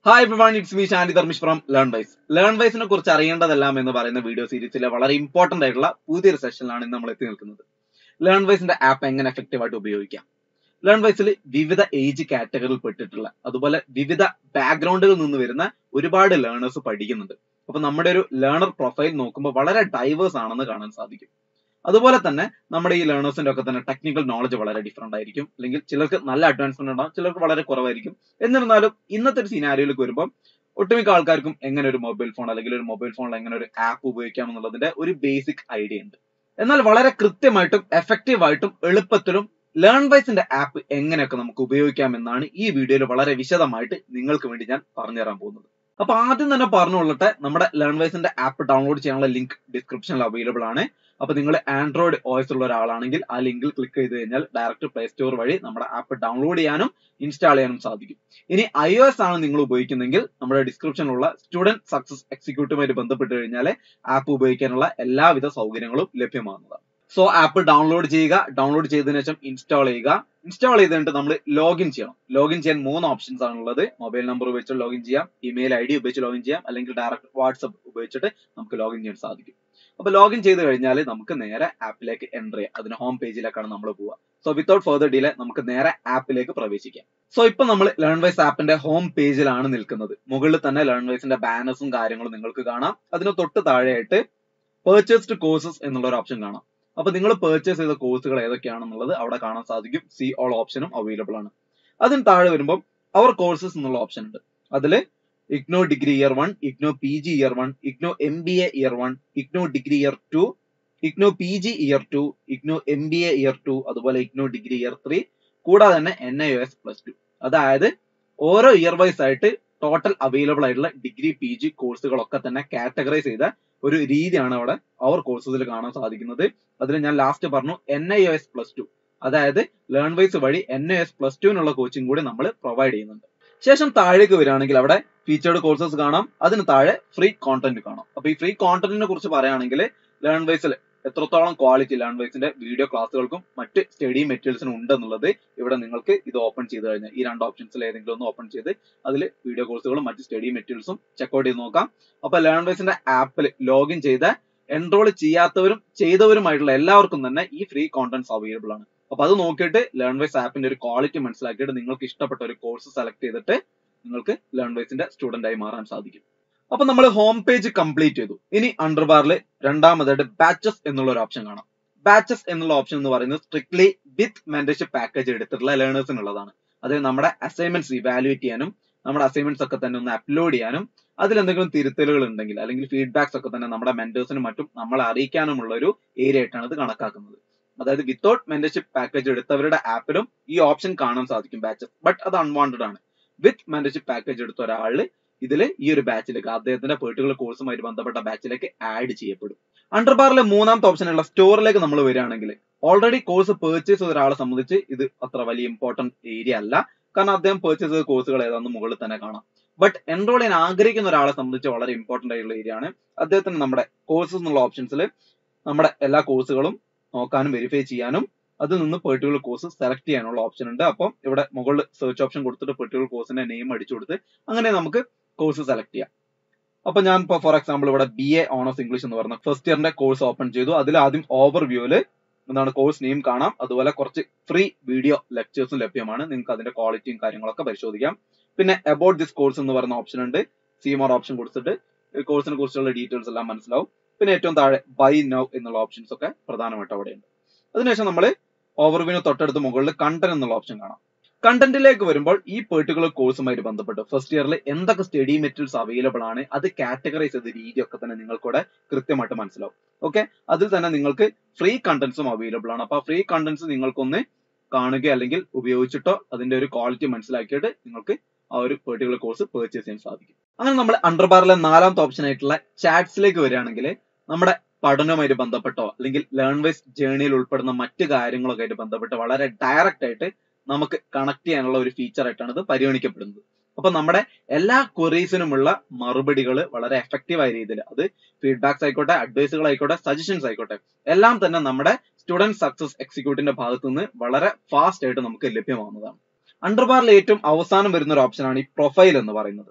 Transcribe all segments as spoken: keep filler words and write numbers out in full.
Hi everyone, it's me Shanti Dharmish from Learnwise. Learnwise നെ കുറിച്ച് അറിയേണ്ടതെല്ലാം എന്ന് പറയുന്ന വീഡിയോ സീരീസിലെ വളരെ ഇമ്പോർട്ടന്റ് ആയിട്ടുള്ള പുതിയൊരു സെഷനിലാണ് ഇന്ന് നമ്മൾ എത്തി നിൽക്കുന്നത്. ലേൺവൈസിന്റെ ആപ്പ് എങ്ങനെ എഫക്റ്റീവ് ആയിട്ട് ഉപയോഗിക്കാം. ലേൺവൈസിൽ വിവിധ ഏജ് കാറ്റഗറിയിൽ പെട്ടിട്ടുള്ള അതുപോലെ വിവിധ ബാക്ക്ഗ്രൗണ്ടുകളിൽ നിന്ന് വരുന്ന ഒരുപാട് ലേണേഴ്സ് പഠിക്കുന്നുണ്ട്. അപ്പൊ നമ്മുടെ ഒരു ലേണർ പ്രൊഫൈൽ നോക്കുമ്പോൾ വളരെ ഡൈവേഴ്സ് ആണെന്ന് കാണാൻ സാധിക്കും. അതുപോലെ തന്നെ നമ്മുടെ ഈ ലേണേഴ്സിന്റെ ഒക്കെ തന്നെ ടെക്നിക്കൽ നോളജ് വളരെ ഡിഫറെന്റ് ആയിരിക്കും. അല്ലെങ്കിൽ ചിലർക്ക് നല്ല അഡ്വാൻസ്മെന്റ് ഉണ്ടാവും, ചിലർക്ക് വളരെ കുറവായിരിക്കും. എന്നിരുന്നാലും ഇന്നത്തെ ഒരു സിനാരിയോയിലേക്ക് വരുമ്പോൾ ഒട്ടുമിക്ക ആൾക്കാർക്കും എങ്ങനെ ഒരു മൊബൈൽ ഫോൺ അല്ലെങ്കിൽ ഒരു മൊബൈൽ ഫോണിൽ എങ്ങനെ ഒരു ആപ്പ് ഉപയോഗിക്കാം എന്നുള്ളതിന്റെ ഒരു ബേസിക് ഐഡിയ ഉണ്ട്. എന്നാൽ വളരെ കൃത്യമായിട്ടും എഫക്റ്റീവ് ആയിട്ടും എളുപ്പത്തിലും ലേൺവൈസിന്റെ ആപ്പ് എങ്ങനെയൊക്കെ നമുക്ക് ഉപയോഗിക്കാം എന്നാണ് ഈ വീഡിയോയിൽ വളരെ വിശദമായിട്ട് നിങ്ങൾക്ക് വേണ്ടി ഞാൻ പറഞ്ഞു തരാൻ പോകുന്നത്. അപ്പൊ ആദ്യം തന്നെ പറഞ്ഞുകൊള്ളട്ടെ, നമ്മുടെ ലേൺവൈസിന്റെ ആപ്പ് ഡൗൺലോഡ് ചെയ്യാനുള്ള ലിങ്ക് ഡിസ്ക്രിപ്ഷനിൽ അവൈലബിൾ ആണ്. അപ്പൊ നിങ്ങൾ ആൻഡ്രോയിഡ് ഓയസ് ഉള്ള ഒരാളാണെങ്കിൽ ആ ലിങ്കിൽ ക്ലിക്ക് ചെയ്ത് കഴിഞ്ഞാൽ ഡയറക്റ്റ് പ്ലേ സ്റ്റോർ വഴി നമ്മുടെ ആപ്പ് ഡൗൺലോഡ് ചെയ്യാനും ഇൻസ്റ്റാൾ ചെയ്യാനും സാധിക്കും. ഇനി ഐ ഒ എസ് ആണ് നിങ്ങൾ ഉപയോഗിക്കുന്നെങ്കിൽ നമ്മുടെ ഡിസ്ക്രിപ്ഷനിലുള്ള സ്റ്റുഡന്റ് സക്സസ് എക്സിക്യൂട്ടീവുമായിട്ട് ബന്ധപ്പെട്ട് കഴിഞ്ഞാൽ ആപ്പ് ഉപയോഗിക്കാനുള്ള എല്ലാവിധ സൗകര്യങ്ങളും ലഭ്യമാകുന്നതാണ്. സോ ആപ്പ് ഡൗൺലോഡ് ചെയ്യുക. ഡൗൺലോഡ് ചെയ്തതിനു ശേഷം ഇൻസ്റ്റാൾ ചെയ്യുക. ഇൻസ്റ്റാൾ ചെയ്തിട്ട് നമ്മൾ ലോഗിൻ ചെയ്യണം. ലോഗിൻ ചെയ്യാൻ മൂന്ന് ഓപ്ഷൻസ് ആണുള്ളത്. മൊബൈൽ നമ്പർ ഉപയോഗിച്ച് ലോഗിൻ ചെയ്യാം, ഇമെയിൽ ഐ ഡി ഉപയോഗിച്ച് ലോഗിൻ ചെയ്യാം, അല്ലെങ്കിൽ ഡയറക്റ്റ് വാട്സ്ആപ്പ് ഉപയോഗിച്ചിട്ട് നമുക്ക് ലോഗിൻ ചെയ്യാൻ സാധിക്കും. അപ്പൊ ലോഗിൻ ചെയ്ത് കഴിഞ്ഞാൽ നമുക്ക് നേരെ ആപ്പിലേക്ക് എൻ്റർ ചെയ്യാം. അതിന് ഹോം പേജിലേക്കാണ് നമ്മൾ പോവുക. സോ വിത്തൗട്ട് ഫർദർ ഡിലേ നമുക്ക് നേരെ ആപ്പിലേക്ക് പ്രവേശിക്കാം. സോ ഇപ്പൊ നമ്മൾ ലേൺവൈസ് ആപ്പിന്റെ ഹോം പേജിലാണ് നിൽക്കുന്നത്. മുകളിൽ തന്നെ ലേൺവൈസിന്റെ ബാനേഴ്സും കാര്യങ്ങളും നിങ്ങൾക്ക് കാണാം. അതിന് തൊട്ട് താഴെയായിട്ട് പർച്ചേസ്ഡ് കോഴ്സസ് എന്നുള്ള ഒരു ഓപ്ഷൻ കാണാം. അപ്പൊ നിങ്ങൾ പർച്ചേസ് ചെയ്ത കോഴ്സുകൾ ഏതൊക്കെയാണെന്നുള്ളത് അവിടെ കാണാൻ സാധിക്കും. സി ഓൾ ഓപ്ഷനും അവൈലബിൾ ആണ്. അതിന് താഴെ വരുമ്പോൾ അവർ കോഴ്സസ് എന്നുള്ള ഓപ്ഷൻ ഉണ്ട്. അതില് IGNOU degree year one, IGNOU P G year one, IGNOU M B A year one, IGNOU degree year two, IGNOU P G year two, IGNOU M B A year two, അതുപോലെ IGNOU degree year three, കൂടാതെ തന്നെ N I O S plus two. അതായത് ഓരോ year wise ആയിട്ട് total available ആയിട്ടുള്ള degree P G കോഴ്സുകളൊക്കെ തന്നെ categorise ചെയ്ത ഒരു രീതിയാണ് അവിടെ അവർ കോഴ്സസിൽ കാണാൻ സാധിക്കുന്നത്. അതിൽ ഞാൻ ലാസ്റ്റ് പറഞ്ഞു N I O S plus two, അതായത് ലേൺവൈസ് വഴി എൻ ഐ എസ് പ്ലസ് ടുവിനുള്ള കോച്ചിങ് കൂടി നമ്മൾ പ്രൊവൈഡ് ചെയ്യുന്നുണ്ട്. ശേഷം താഴേക്ക് വരികയാണെങ്കിൽ അവിടെ ഫീച്ചേർഡ് കോഴ്സസ് കാണാം. അതിന് താഴെ ഫ്രീ കോണ്ടന്റ് കാണാം. അപ്പൊ ഈ ഫ്രീ കോണ്ടന്റിനെ കുറിച്ച് പറയുകയാണെങ്കിൽ ലേൺവൈസിൽ എത്രത്തോളം ക്വാളിറ്റി ലേൺവൈസിന്റെ വീഡിയോ ക്ലാസ്സുകൾക്കും മറ്റ് സ്റ്റഡി മെറ്റീരിയൽസിനും ഉണ്ടെന്നുള്ളത് ഇവിടെ നിങ്ങൾക്ക് ഇത് ഓപ്പൺ ചെയ്ത് കഴിഞ്ഞാൽ ഈ രണ്ട് ഓപ്ഷൻസിൽ ഏതെങ്കിലും ഒന്ന് ഓപ്പൺ ചെയ്ത് അതിൽ വീഡിയോ കോഴ്സുകളും മറ്റ് സ്റ്റഡി മെറ്റീരിയൽസും ചെക്ക്ഔട്ട് ചെയ്ത് നോക്കാം. അപ്പൊ ലേൺവൈസിന്റെ ആപ്പിൽ ലോഗിൻ ചെയ്ത് എൻറോൾ ചെയ്യാത്തവരും ചെയ്തവരുമായിട്ടുള്ള എല്ലാവർക്കും തന്നെ ഈ ഫ്രീ കോണ്ടന്റ്സ് അവൈലബിൾ ആണ്. അപ്പൊ അത് നോക്കിയിട്ട് ലേൺവൈസ് ആപ്പിന്റെ ഒരു ക്വാളിറ്റി മനസ്സിലാക്കിയിട്ട് നിങ്ങൾക്ക് ഇഷ്ടപ്പെട്ട ഒരു കോഴ്സ് സെലക്ട് ചെയ്തിട്ട് നിങ്ങൾക്ക് ലേൺവൈസിന്റെ സ്റ്റുഡന്റ് ആയി മാറാൻ സാധിക്കും. അപ്പൊ നമ്മൾ ഹോം പേജ് കംപ്ലീറ്റ് ചെയ്തു. ഇനി അണ്ടർ ബാറിൽ രണ്ടാമതായിട്ട് ബാച്ചസ് എന്നുള്ള ഒരു ഓപ്ഷൻ കാണാം. ബാച്ചസ് എന്നുള്ള ഓപ്ഷൻ എന്ന് പറയുന്നത് സ്ട്രിക്ട്ലി വിത്ത് മെന്റർഷിപ്പ് പാക്കേജ് എടുത്തിട്ടുള്ള ലേണേഴ്സിനുള്ളതാണ്. അതായത് നമ്മുടെ അസൈൻമെന്റ്സ് ഇവാലുവേറ്റ് ചെയ്യാനും നമ്മുടെ അസൈൻമെന്റ്സ് ഒക്കെ തന്നെ ഒന്ന് അപ്ലോഡ് ചെയ്യാനും അതിൽ എന്തെങ്കിലും തിരുത്തലുകൾ ഉണ്ടെങ്കിൽ അല്ലെങ്കിൽ ഫീഡ്ബാക്സ് ഒക്കെ തന്നെ നമ്മുടെ മെന്റേഴ്സിനും മറ്റും നമ്മളെ അറിയിക്കാനുമുള്ള ഒരു ഏരിയ ആയിട്ടാണ് ഇത് കണക്കാക്കുന്നത്. അതായത് വിത്തൗട്ട് മെന്റർഷിപ്പ് പാക്കേജ് എടുത്തവരുടെ ആപ്പിലും ഈ ഓപ്ഷൻ കാണാൻ സാധിക്കും ബാച്ചസ്. ബട്ട് അത് അൺവാണ്ടഡ് ആണ്. വിത്ത് മെന്റർഷിപ്പ് പാക്കേജ് എടുത്ത ഒരാള് ഇതിൽ ഈ ഒരു ബാച്ചിലേക്ക് അദ്ദേഹത്തിന്റെ പെർട്ടിക്കുലർ കോഴ്സുമായിട്ട് ബന്ധപ്പെട്ട ബാച്ചിലേക്ക് ആഡ് ചെയ്യപ്പെടും. അണ്ടർ ബാറിലെ മൂന്നാമത്തെ ഓപ്ഷനുള്ള സ്റ്റോറിലേക്ക് നമ്മൾ വരികയാണെങ്കിൽ ഓൾറെഡി കോഴ്സ് പർച്ചേസ് ചെയ്ത ഒരാളെ സംബന്ധിച്ച് ഇത് അത്ര വലിയ ഇമ്പോർട്ടന്റ് ഏരിയ അല്ല. കാരണം അദ്ദേഹം പർച്ചേസ് ചെയ്ത കോഴ്സുകൾ ഏതാണെന്ന് മുകളിൽ തന്നെ കാണാം. ബട്ട് എൻറോൾ ചെയ്യാൻ ആഗ്രഹിക്കുന്ന ഒരാളെ സംബന്ധിച്ച് വളരെ ഇമ്പോർട്ടന്റ് ആയിട്ടുള്ള ഏരിയ ആണ്. അദ്ദേഹത്തിന് നമ്മുടെ കോഴ്സസ് എന്നുള്ള ഓപ്ഷൻസിൽ നമ്മുടെ എല്ലാ കോഴ്സുകളും നോക്കാനും വെരിഫൈ ചെയ്യാനും അതിൽ നിന്ന് പെർട്ടിക്കുലർ കോഴ്സ് സെലക്ട് ചെയ്യാനുള്ള ഓപ്ഷൻ ഉണ്ട്. അപ്പം ഇവിടെ മുകളിൽ സെർച്ച് ഓപ്ഷൻ കൊടുത്തിട്ട് പെർട്ടിക്കുലർ കോഴ്സിന്റെ നെയിം അടിച്ചു കൊടുത്ത് അങ്ങനെ നമുക്ക് കോഴ്സ് സെലക്ട് ചെയ്യാം. അപ്പൊ ഞാൻ ഇപ്പോൾ ഫോർ എക്സാമ്പിൾ ഇവിടെ ബി എ ഓണേഴ്സ് ഇംഗ്ലീഷ് എന്ന് പറഞ്ഞ ഫസ്റ്റ് ഇയറിന്റെ കോഴ്സ് ഓപ്പൺ ചെയ്തു. അതിൽ ആദ്യം ഓവർവ്യൂവില് എന്താണ് കോഴ്സ് നെയിം കാണാം. അതുപോലെ കുറച്ച് ഫ്രീ വീഡിയോ ലെക്ചേഴ്സും ലഭ്യമാണ്. നിങ്ങൾക്ക് അതിന്റെ ക്വാളിറ്റിയും കാര്യങ്ങളൊക്കെ പരിശോധിക്കാം. പിന്നെ അബൌട്ട് ദിസ് കോഴ്സ് എന്ന് പറയുന്ന ഓപ്ഷൻ ഉണ്ട്. സീമോർ ഓപ്ഷൻ കൊടുത്തിട്ട് കോഴ്സിനെ കുറിച്ചുള്ള ഡീറ്റെയിൽസ് എല്ലാം മനസ്സിലാവും. പിന്നെ ഏറ്റവും താഴെ ബൈ നൗ എന്നുള്ള ഓപ്ഷൻസ് ഒക്കെ പ്രധാനമായിട്ട് അവിടെയുണ്ട്. അതിനുശേഷം നമ്മൾ ഓവർവ്യൂവിന് തൊട്ടടുത്ത് മുകളിൽ കണ്ടന്റ് എന്നുള്ള ഓപ്ഷൻ കാണാം. കണ്ടന്റിലേക്ക് വരുമ്പോൾ ഈ പെർട്ടിക്കുലർ കോഴ്സുമായിട്ട് ബന്ധപ്പെട്ട് ഫസ്റ്റ് ഇയറിൽ എന്തൊക്കെ സ്റ്റഡി മെറ്റീരിയൽസ് അവൈലബിൾ ആണ് അത് കാറ്റഗറൈസ് ചെയ്ത രീതിയൊക്കെ തന്നെ നിങ്ങൾക്കൂടെ കൃത്യമായിട്ട് മനസ്സിലാവും. ഓക്കെ, അതിൽ തന്നെ നിങ്ങൾക്ക് ഫ്രീ കണ്ടന്റ്സും അവൈലബിൾ ആണ്. അപ്പൊ ഫ്രീ കണ്ടന്റ്സ് നിങ്ങൾക്കൊന്ന് കാണുക അല്ലെങ്കിൽ ഉപയോഗിച്ചിട്ടോ അതിന്റെ ഒരു ക്വാളിറ്റി മനസ്സിലാക്കിയിട്ട് നിങ്ങൾക്ക് ആ ഒരു പെർട്ടിക്കുലർ കോഴ്സ് പർച്ചേസ് ചെയ്യാൻ സാധിക്കും. അങ്ങനെ നമ്മൾ അണ്ടർ ബാറിലെ നാലാമത്തെ ഓപ്ഷൻ ആയിട്ടുള്ള ചാറ്റ്സിലേക്ക് വരികയാണെങ്കിൽ നമ്മുടെ പഠനവുമായിട്ട് ബന്ധപ്പെട്ടോ അല്ലെങ്കിൽ ലേൺവൈസ് ജേർണിയിൽ ഉൾപ്പെടുന്ന മറ്റു കാര്യങ്ങളൊക്കെ ആയിട്ട് ബന്ധപ്പെട്ട് വളരെ ഡയറക്റ്റ് ആയിട്ട് നമുക്ക് കണക്ട് ചെയ്യാനുള്ള ഒരു ഫീച്ചർ ആയിട്ടാണ് ഇത് പരിഗണിക്കപ്പെടുന്നത്. അപ്പൊ നമ്മുടെ എല്ലാ ക്വറീസിനുമുള്ള മറുപടികൾ വളരെ എഫക്റ്റീവ് ആയ രീതിയിൽ അത് ഫീഡ്ബാക്സ് ആയിക്കോട്ടെ, അഡ്വൈസുകൾ ആയിക്കോട്ടെ, സജഷൻസ് ആയിക്കോട്ടെ എല്ലാം തന്നെ നമ്മുടെ സ്റ്റുഡന്റ് സക്സസ് എക്സിക്യൂട്ടീവിന്റെ ഭാഗത്തു നിന്ന് വളരെ ഫാസ്റ്റ് ആയിട്ട് നമുക്ക് ലഭ്യമാവുന്നതാണ്. അണ്ടർ ബാറിൽ ഏറ്റവും അവസാനം വരുന്ന ഒരു ഓപ്ഷനാണ് ഈ പ്രൊഫൈൽ എന്ന് പറയുന്നത്.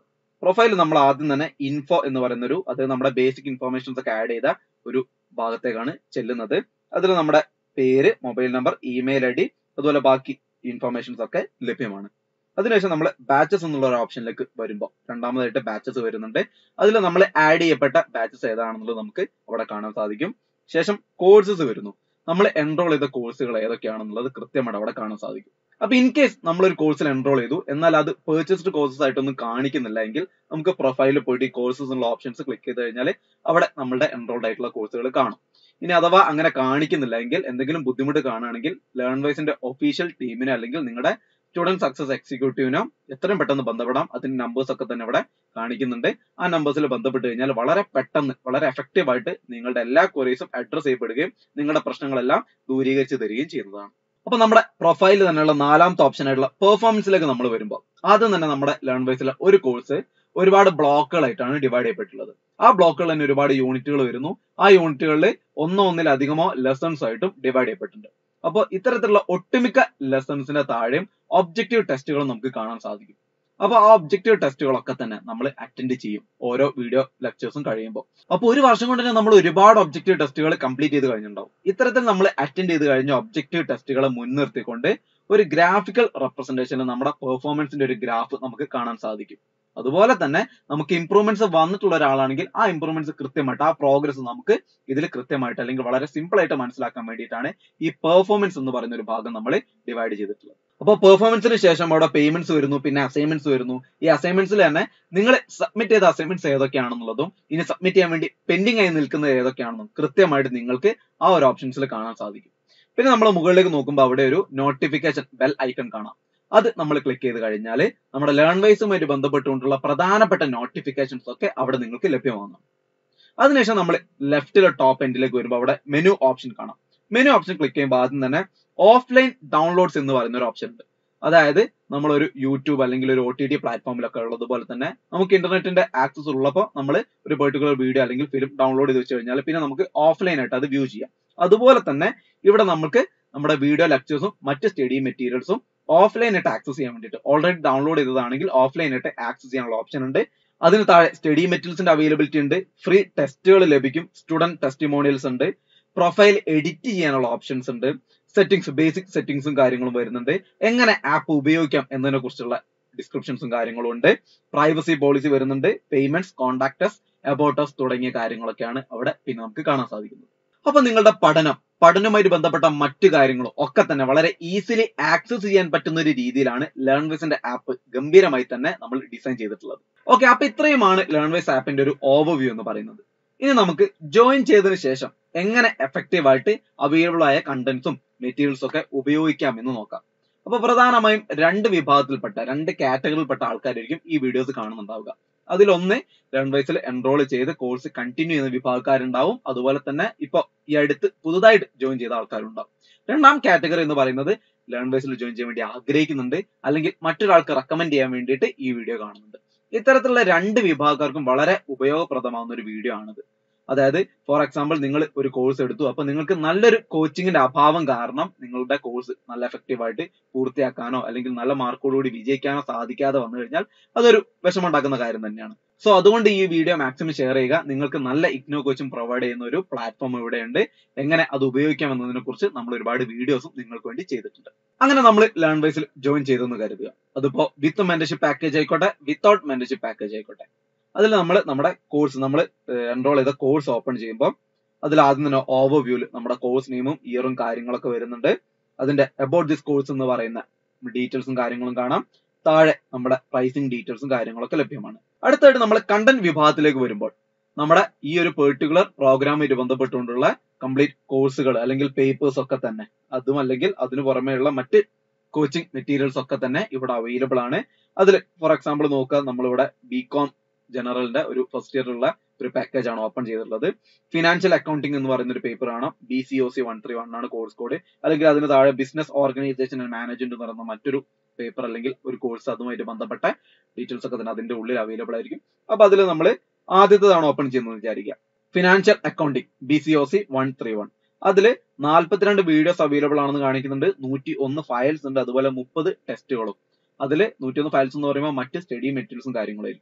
പ്രൊഫൈൽ നമ്മൾ ആദ്യം തന്നെ ഇൻഫോ എന്ന് പറയുന്ന ഒരു അത് നമ്മുടെ ബേസിക് ഇൻഫോർമേഷൻസ് ഒക്കെ ആഡ് ചെയ്ത ഒരു ഭാഗത്തേക്കാണ് ചെല്ലുന്നത്. അതിൽ നമ്മുടെ പേര്, mobile number, email I D അതുപോലെ ബാക്കി ഇൻഫോർമേഷൻസ് ഒക്കെ ലഭ്യമാണ്. അതിനുശേഷം നമ്മൾ ബാച്ചസ് എന്നുള്ള ഒരു ഓപ്ഷനിലേക്ക് വരുമ്പോൾ രണ്ടാമതായിട്ട് ബാച്ചസ് വരുന്നുണ്ട്. അതിൽ നമ്മൾ ആഡ് ചെയ്യപ്പെട്ട ബാച്ചസ് ഏതാണെന്നുള്ളത് നമുക്ക് അവിടെ കാണാൻ സാധിക്കും. ശേഷം കോഴ്സസ് വരുന്നു. നമ്മൾ എൻറോൾ ചെയ്ത കോഴ്സുകൾ ഏതൊക്കെയാണെന്നുള്ളത് കൃത്യമായിട്ട് അവിടെ കാണാൻ സാധിക്കും. അപ്പൊ ഇൻ കേസ് നമ്മളൊരു കോഴ്സിൽ എൻറോൾ ചെയ്തു, എന്നാൽ അത് പേർച്ചേസ്ഡ് കോഴ്സസ് ആയിട്ടൊന്നും കാണിക്കുന്നില്ല എങ്കിൽ നമുക്ക് പ്രൊഫൈലിൽ പോയിട്ട് ഈ കോഴ്സസ് എന്നുള്ള ഓപ്ഷൻസ് ക്ലിക്ക് ചെയ്ത് കഴിഞ്ഞാൽ അവിടെ നമ്മളുടെ എൻറോൾഡ് ആയിട്ടുള്ള കോഴ്സുകൾ കാണും. ഇനി അഥവാ അങ്ങനെ കാണിക്കുന്നില്ല എങ്കിൽ, എന്തെങ്കിലും ബുദ്ധിമുട്ട് കാണുകയാണെങ്കിൽ ലേൺവൈസിന്റെ ഒഫീഷ്യൽ ടീമിനെ അല്ലെങ്കിൽ നിങ്ങളുടെ സ്റ്റുഡന്റ് സക്സസ് എക്സിക്യൂട്ടീവിനോ എത്രയും പെട്ടെന്ന് ബന്ധപ്പെടാം. അതിന്റെ നമ്പേഴ്സ് ഒക്കെ തന്നെ ഇവിടെ കാണിക്കുന്നുണ്ട്. ആ നമ്പേഴ്സിൽ ബന്ധപ്പെട്ട് കഴിഞ്ഞാൽ വളരെ പെട്ടെന്ന് വളരെ എഫക്റ്റീവ് ആയിട്ട് നിങ്ങളുടെ എല്ലാ ക്വറീസും അഡ്രസ് ചെയ്യപ്പെടുകയും നിങ്ങളുടെ പ്രശ്നങ്ങളെല്ലാം ദൂരീകരിച്ച് തരികയും ചെയ്യുന്നതാണ്. അപ്പൊ നമ്മുടെ പ്രൊഫൈലിൽ തന്നെയുള്ള നാലാമത്തെ ഓപ്ഷൻ ആയിട്ടുള്ള പെർഫോമൻസിലേക്ക് നമ്മൾ വരുമ്പോൾ ആദ്യം തന്നെ നമ്മുടെ ലേൺവൈസിലെ ഒരു കോഴ്സ് ഒരുപാട് ബ്ലോക്കുകളായിട്ടാണ് ഡിവൈഡ് ചെയ്യപ്പെട്ടുള്ളത്. ആ ബ്ലോക്കുകൾ തന്നെ ഒരുപാട് യൂണിറ്റുകൾ വരുന്നു. ആ യൂണിറ്റുകളിൽ ഒന്നോ ഒന്നിലധികമോ ലെസൺസ് ആയിട്ടും ഡിവൈഡ് ചെയ്യപ്പെട്ടിട്ടുണ്ട്. അപ്പോൾ ഇത്തരത്തിലുള്ള ഒട്ടുമിക്ക ലെസൺസിന്റെ താഴെയും ഒബ്ജക്റ്റീവ് ടെസ്റ്റുകൾ നമുക്ക് കാണാൻ സാധിക്കും. അപ്പൊ ആ ഒബ്ജക്റ്റീവ് ടെസ്റ്റുകളൊക്കെ തന്നെ നമ്മൾ അറ്റൻഡ് ചെയ്യും ഓരോ വീഡിയോ ലെക്ചേഴ്സും കഴിയുമ്പോൾ. അപ്പൊ ഒരു വർഷം കൊണ്ട് തന്നെ നമ്മൾ ഒരുപാട് ഒബ്ജക്റ്റീവ് ടെസ്റ്റുകൾ കംപ്ലീറ്റ് ചെയ്ത് കഴിഞ്ഞിട്ടുണ്ടാവും. ഇത്തരത്തിൽ നമ്മൾ അറ്റൻഡ് ചെയ്ത് കഴിഞ്ഞ ഒബ്ജക്റ്റീവ് ടെസ്റ്റുകളെ മുൻനിർത്തിക്കൊണ്ട് ഒരു ഗ്രാഫിക്കൽ റെപ്രസെന്റേഷനിൽ നമ്മുടെ പെർഫോമൻസിന്റെ ഒരു ഗ്രാഫ് നമുക്ക് കാണാൻ സാധിക്കും. അതുപോലെ തന്നെ നമുക്ക് ഇംപ്രൂവ്മെന്റ്സ് വന്നിട്ടുള്ള ഒരാളാണെങ്കിൽ ആ ഇംപ്രൂവ്മെന്റ്സ് കൃത്യമായിട്ട് ആ പ്രോഗ്രസ് നമുക്ക് ഇതിൽ കൃത്യമായിട്ട് അല്ലെങ്കിൽ വളരെ സിമ്പിൾ ആയിട്ട് മനസ്സിലാക്കാൻ വേണ്ടിയിട്ടാണ് ഈ പെർഫോമൻസ് എന്ന് പറയുന്ന ഒരു ഭാഗം നമ്മൾ ഡിവൈഡ് ചെയ്തിട്ടുള്ളത്. അപ്പോൾ പെർഫോമൻസിന് ശേഷം അവിടെ പേയ്മെന്റ്സ് വരുന്നു, പിന്നെ അസൈൻമെന്റ്സ് വരുന്നു. ഈ അസൈൻമെന്റ്സിൽ തന്നെ നിങ്ങൾ സബ്മിറ്റ് ചെയ്ത അസൈൻമെന്റ്സ് ഏതൊക്കെയാണെന്നുള്ളതും ഇനി സബ്മിറ്റ് ചെയ്യാൻ വേണ്ടി പെൻഡിങ് ആയി നിൽക്കുന്നത് ഏതൊക്കെയാണെന്നും കൃത്യമായിട്ട് നിങ്ങൾക്ക് ആ ഒരു ഓപ്ഷൻസിൽ കാണാൻ സാധിക്കും. പിന്നെ നമ്മൾ മുകളിലേക്ക് നോക്കുമ്പോൾ അവിടെ ഒരു നോട്ടിഫിക്കേഷൻ ബെൽ ഐക്കൺ കാണാം. അത് നമ്മൾ ക്ലിക്ക് ചെയ്ത് കഴിഞ്ഞാൽ നമ്മുടെ ലേൺവൈസുമായിട്ട് ബന്ധപ്പെട്ടുകൊണ്ടുള്ള പ്രധാനപ്പെട്ട നോട്ടിഫിക്കേഷൻസ് ഒക്കെ അവിടെ നിങ്ങൾക്ക് ലഭ്യമാകുന്നു. അതിനുശേഷം നമ്മൾ ലെഫ്റ്റിലെ ടോപ്പ് എൻഡിലേക്ക് വരുമ്പോൾ അവിടെ മെനു ഓപ്ഷൻ കാണാം. മെനു ഓപ്ഷൻ ക്ലിക്ക് ചെയ്യുമ്പോൾ ആദ്യം തന്നെ ഓഫ്ലൈൻ ഡൗൺലോഡ്സ് എന്ന് പറയുന്ന ഒരു ഓപ്ഷൻ ഉണ്ട്. അതായത് നമ്മളൊരു യൂട്യൂബ് അല്ലെങ്കിൽ ഒരു ഒ ടി ടി പ്ലാറ്റ്ഫോമിലൊക്കെ ഉള്ളതുപോലെ തന്നെ നമുക്ക് ഇന്റർനെറ്റിന്റെ ആക്സസ് ഉള്ളപ്പോൾ നമ്മൾ ഒരു പെർട്ടിക്കുലർ വീഡിയോ അല്ലെങ്കിൽ ഫിലിം ഡൗൺലോഡ് ചെയ്ത് വെച്ച് കഴിഞ്ഞാൽ പിന്നെ നമുക്ക് ഓഫ്ലൈൻ ആയിട്ട് അത് വ്യൂ ചെയ്യാം. അതുപോലെ തന്നെ ഇവിടെ നമുക്ക് നമ്മുടെ വീഡിയോ ലെക്ചേഴ്സും മറ്റ് സ്റ്റഡി മെറ്റീരിയൽസും ഓഫ്ലൈൻ ആയിട്ട് ആക്സസ് ചെയ്യാൻ വേണ്ടിയിട്ട് ഓൾറെഡി ഡൗൺലോഡ് ചെയ്തതാണെങ്കിൽ ഓഫ്ലൈൻ ആയിട്ട് ആക്സസ് ചെയ്യാനുള്ള ഓപ്ഷൻ ഉണ്ട്. അതിന് താഴെ സ്റ്റഡി മെറ്റീരിയൽസിന്റെ അവൈലബിലിറ്റി ഉണ്ട്, ഫ്രീ ടെസ്റ്റുകൾ ലഭിക്കും, സ്റ്റുഡന്റ് ടെസ്റ്റിമോണിയൽസ് ഉണ്ട്, പ്രൊഫൈൽ എഡിറ്റ് ചെയ്യാനുള്ള ഓപ്ഷൻസ് ഉണ്ട്, സെറ്റിംഗ്സ് ബേസിക് സെറ്റിംഗ്സും കാര്യങ്ങളും വരുന്നുണ്ട്, എങ്ങനെ ആപ്പ് ഉപയോഗിക്കാം എന്നതിനെ കുറിച്ചുള്ള ഡിസ്ക്രിപ്ഷൻസും കാര്യങ്ങളും ഉണ്ട്, പ്രൈവസി പോളിസി വരുന്നുണ്ട്, പേയ്മെന്റ്സ്, കോൺടാക്ടസ്, അബൌട്ടസ് തുടങ്ങിയ കാര്യങ്ങളൊക്കെയാണ് അവിടെ പിന്നെ നമുക്ക് കാണാൻ സാധിക്കുന്നത്. അപ്പൊ നിങ്ങളുടെ പഠനം പഠനവുമായിട്ട് ബന്ധപ്പെട്ട മറ്റു കാര്യങ്ങളും ഒക്കെ തന്നെ വളരെ ഈസിലി ആക്സസ് ചെയ്യാൻ പറ്റുന്ന ഒരു രീതിയിലാണ് ലേൺവൈസിന്റെ ആപ്പ് ഗംഭീരമായി തന്നെ നമ്മൾ ഡിസൈൻ ചെയ്തിട്ടുള്ളത്. ഓക്കെ, അപ്പൊ ഇത്രയുമാണ് ലേൺവൈസ് ആപ്പിന്റെ ഒരു ഓവർവ്യൂ എന്ന് പറയുന്നത്. ഇനി നമുക്ക് ജോയിൻ ചെയ്തതിനു ശേഷം എങ്ങനെ എഫക്റ്റീവ് ആയിട്ട് അവൈലബിൾ ആയ കണ്ടന്റ്സും മെറ്റീരിയൽസും ഒക്കെ ഉപയോഗിക്കാം എന്ന് നോക്കാം. അപ്പൊ പ്രധാനമായും രണ്ട് വിഭാഗത്തിൽപ്പെട്ട രണ്ട് കാറ്റഗറിയിൽപ്പെട്ട ആൾക്കാരായിരിക്കും ഈ വീഡിയോസ് കാണുന്നുണ്ടാവുക. അതിലൊന്ന് ലേൺവൈസിൽ എൻറോൾ ചെയ്ത് കോഴ്സ് കണ്ടിന്യൂ ചെയ്യുന്ന വിഭാഗക്കാരുണ്ടാവും. അതുപോലെ തന്നെ ഇപ്പൊ ഈ അടുത്ത് പുതുതായിട്ട് ജോയിൻ ചെയ്ത ആൾക്കാരുണ്ടാവും. രണ്ടാം കാറ്റഗറി എന്ന് പറയുന്നത് ലേൺവൈസിൽ ജോയിൻ ചെയ്യാൻ വേണ്ടി ആഗ്രഹിക്കുന്നുണ്ട് അല്ലെങ്കിൽ മറ്റൊരാൾക്ക് റെക്കമെൻഡ് ചെയ്യാൻ വേണ്ടിയിട്ട് ഈ വീഡിയോ കാണുന്നുണ്ട്. ഇത്തരത്തിലുള്ള രണ്ട് വിഭാഗക്കാർക്കും വളരെ ഉപയോഗപ്രദമാകുന്ന ഒരു വീഡിയോ ആണിത്. അതായത് ഫോർ എക്സാമ്പിൾ നിങ്ങൾ ഒരു കോഴ്സ് എടുത്തു, അപ്പൊ നിങ്ങൾക്ക് നല്ലൊരു കോച്ചിങ്ങിന്റെ അഭാവം കാരണം നിങ്ങളുടെ കോഴ്സ് നല്ല എഫക്റ്റീവ് ആയിട്ട് പൂർത്തിയാക്കാനോ അല്ലെങ്കിൽ നല്ല മാർക്കോടുകൂടി വിജയിക്കാനോ സാധിക്കാതെ വന്നു കഴിഞ്ഞാൽ അതൊരു വിഷമമുണ്ടാക്കുന്ന കാര്യം തന്നെയാണ്. സോ അതുകൊണ്ട് ഈ വീഡിയോ മാക്സിമം ഷെയർ ചെയ്യുക. നിങ്ങൾക്ക് നല്ല ഇഗ്നോ കോച്ചിങ് പ്രൊവൈഡ് ചെയ്യുന്ന ഒരു പ്ലാറ്റ്ഫോം ഇവിടെയുണ്ട്. എങ്ങനെ അത് ഉപയോഗിക്കാം എന്നതിനെ കുറിച്ച് നമ്മൾ ഒരുപാട് വീഡിയോസും നിങ്ങൾക്ക് വേണ്ടി ചെയ്തിട്ടുണ്ട്. അങ്ങനെ നമ്മൾ ലേൺവൈസിൽ ജോയിൻ ചെയ്തെന്ന് കരുതുക. അതിപ്പോ വിത്ത് മെന്റർഷിപ്പ് പാക്കേജ് ആയിക്കോട്ടെ, വിത്തൗട്ട് മെന്റർഷിപ്പ് പാക്കേജ് ആയിക്കോട്ടെ. അതിൽ നമ്മൾ നമ്മുടെ കോഴ്സ് നമ്മൾ എൻറോൾ ചെയ്ത കോഴ്സ് ഓപ്പൺ ചെയ്യുമ്പോൾ അതിൽ ആദ്യം തന്നെ ഓവർവ്യൂവിൽ നമ്മുടെ കോഴ്സ് നെയിമും ഇയറും കാര്യങ്ങളൊക്കെ വരുന്നുണ്ട്. അതിന്റെ അബൌട്ട് ദിസ് കോഴ്സ് എന്ന് പറയുന്ന ഡീറ്റെയിൽസും കാര്യങ്ങളും കാണാം. താഴെ നമ്മുടെ പ്രൈസിങ് ഡീറ്റെയിൽസും കാര്യങ്ങളൊക്കെ ലഭ്യമാണ്. അടുത്തായിട്ട് നമ്മൾ കണ്ടന്റ് വിഭാഗത്തിലേക്ക് വരുമ്പോൾ നമ്മുടെ ഈ ഒരു പെർട്ടിക്കുലർ പ്രോഗ്രാമായിട്ട് ബന്ധപ്പെട്ടുകൊണ്ടുള്ള കംപ്ലീറ്റ് കോഴ്സുകൾ അല്ലെങ്കിൽ പേപ്പേഴ്സ് ഒക്കെ തന്നെ, അതും അല്ലെങ്കിൽ അതിനു പുറമെയുള്ള മറ്റ് കോച്ചിങ് മെറ്റീരിയൽസ് ഒക്കെ തന്നെ ഇവിടെ അവൈലബിൾ ആണ്. അതിൽ ഫോർ എക്സാമ്പിൾ നോക്കുക, നമ്മളിവിടെ ബികോം ജനറലിന്റെ ഒരു ഫസ്റ്റ് ഇയർ ഉള്ള ഒരു പാക്കേജ് ആണ് ഓപ്പൺ ചെയ്തിട്ടുള്ളത്. ഫിനാൻഷ്യൽ അക്കൗണ്ടിംഗ് എന്ന് പറയുന്ന ഒരു പേപ്പർ ആണ്, B C O C one three one ആണ് കോഴ്സ് കോഡ്. അല്ലെങ്കിൽ അതിന് താഴെ ബിസിനസ് ഓർഗനൈസേഷൻ ആൻഡ് മാനേജ്മെന്റ് എന്ന് പറയുന്ന മറ്റൊരു പേപ്പർ അല്ലെങ്കിൽ ഒരു കോഴ്സ്, അതുമായിട്ട് ബന്ധപ്പെട്ട ഡീറ്റെയിൽസ് ഒക്കെ തന്നെ അതിന്റെ ഉള്ളിൽ അവൈലബിൾ ആയിരിക്കും. അപ്പൊ അതിൽ നമ്മൾ ആദ്യത്തേതാണ് ഓപ്പൺ ചെയ്യുന്നത് വിചാരിക്കുക, financial accounting B C O C one three one. അതിൽ നാൽപ്പത്തിരണ്ട് വീഡിയോസ് അവൈലബിൾ ആണെന്ന് കാണിക്കുന്നുണ്ട്, നൂറ്റി ഒന്ന് ഫയൽസ് ഉണ്ട്, അതുപോലെ മുപ്പത് ടെസ്റ്റുകളും. അതിൽ നൂറ്റി ഒന്ന് ഫയൽസ് എന്ന് പറയുമ്പോൾ മറ്റ് സ്റ്റഡി മെറ്റീരിയൽസും കാര്യങ്ങളായിരിക്കും.